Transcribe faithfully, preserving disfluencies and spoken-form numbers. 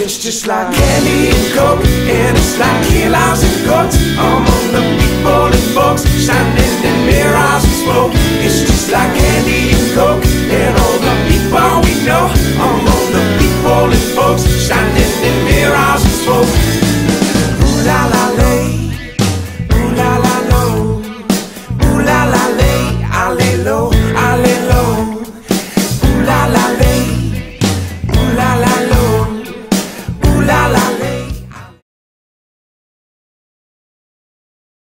It's just like candy and coke, and it's like kilos and goats among the people and folks, shining in mirrors of smoke.